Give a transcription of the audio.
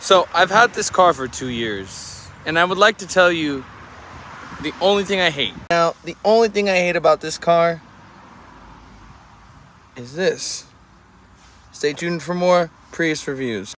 So I've had this car for 2 years, and I would like to tell you the only thing I hate. Now, the only thing I hate about this car is this. Stay tuned for more Prius reviews.